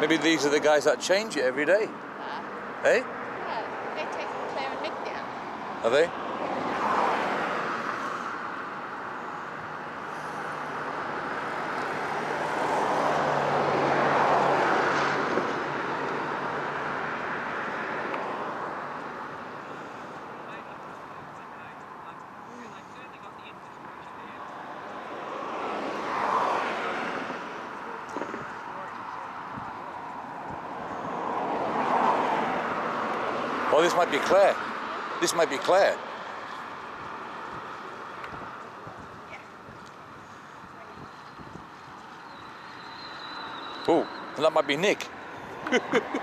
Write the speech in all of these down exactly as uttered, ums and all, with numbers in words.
Maybe these are the guys that change it every day. Uh, Hey? yeah, they take Claire and Nick down. Are they? Oh, this might be Claire. This might be Claire. Oh, that might be Nick. That's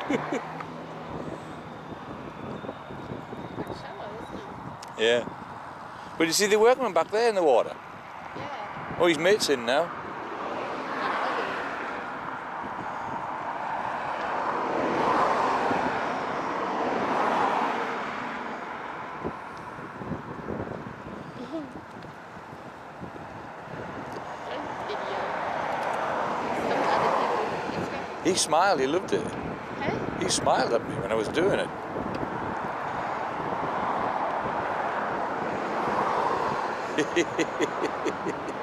shallow, isn't it? Yeah. But you see the workman back there in the water? Yeah. Oh, his mate's in now. He smiled, he loved it. Huh? He smiled at me when I was doing it.